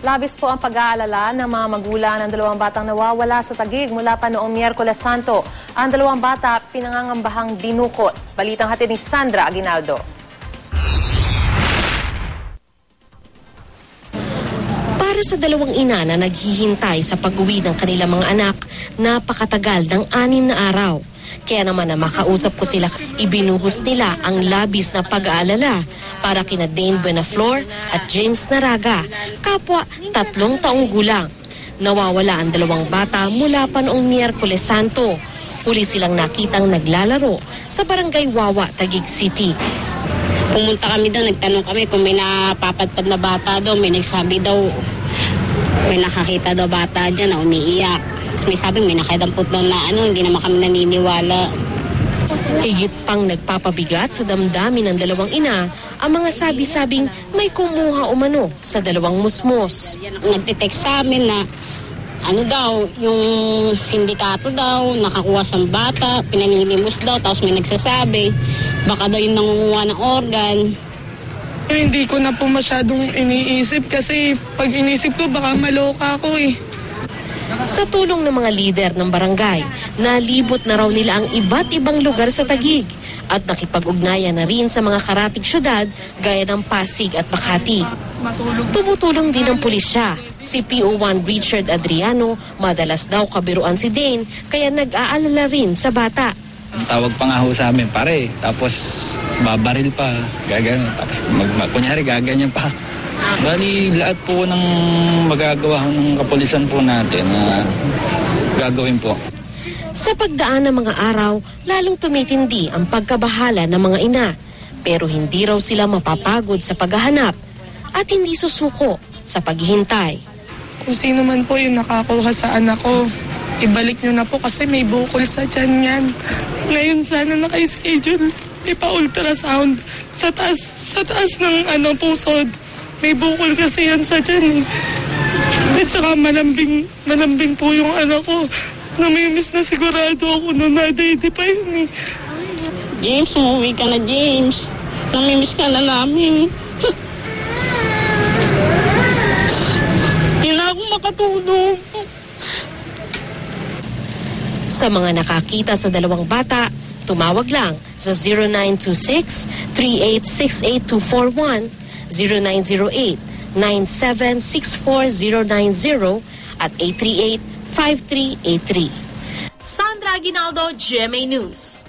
Labis po ang pag-aalala ng mga magulang ng dalawang batang nawawala sa Taguig mula pa noong Miyerkules Santo. Ang dalawang bata pinangangambahang dinukot. Balitang hatid ni Sandra Aguinaldo. Para sa dalawang ina na naghihintay sa pag-uwi ng kanilang mga anak, napakatagal ng 6 na araw. Kaya naman na makausap ko sila, ibinuhos nila ang labis na pag-aalala para kina Dane Buenaflor at James Naraga, kapwa 3 taong gulang. Nawawala ang dalawang bata mula pa noong Miyerkules Santo. Huli silang nakitang naglalaro sa Barangay Wawa, Taguig City. Pumunta kami doon, nagtanong kami kung may napapadpad na bata daw. May nagsabi daw, may nakakita daw bata dyan na umiiyak. Tapos may sabi, may nakadampot daw na hindi naman kami naniniwala. Higit pang nagpapabigat sa damdamin ng dalawang ina ang mga sabi-sabing may kumuha umano sa dalawang musmos. Nagtitext sa amin na yung sindikato daw, nakakuha sa bata, pinaninimos daw, tapos may nagsasabi, baka daw yung nangunguha ng organ. Hindi ko na po masyadong iniisip kasi pag inisip ko baka maloka ako eh. Sa tulong ng mga lider ng barangay, nalibot na raw nila ang iba't ibang lugar sa Taguig at nakipag-ugnayan na rin sa mga karatig syudad gaya ng Pasig at Makati. Tumutulong din ang pulisya. Si PO1 Richard Adriano, madalas daw kabiruan si Dane kaya nag-aalala rin sa bata. Tawag pa nga ho sa amin, pare, tapos babaril pa, gagano, tapos kunyari gaganyan pa. Bali, lahat po ng magagawa ng kapulisan po natin na gagawin po. Sa pagdaan ng mga araw, lalong tumitindi ang pagkabahala ng mga ina. Pero hindi raw sila mapapagod sa paghahanap at hindi susuko sa paghihintay. Kung sino man po yung nakakuha sa anak ko, ibalik nyo na po kasi may bukol sa tiyan yan. Ngayon sana naka-schedule, ipa-ultrasound sa taas ng pusod. May bukol kasi yan sa tiyan eh. At saka malambing po yung anak ko. Namimiss na sigurado ako na na-daddy pa yun eh. James, umuwi ka na, James. Namimiss ka na namin. Hindi na ako makatulog. Sa mga nakakita sa dalawang bata, tumawag lang sa 0926-3868241, 0908-9764090 at 838-5383. Sandra Aguinaldo, GMA News.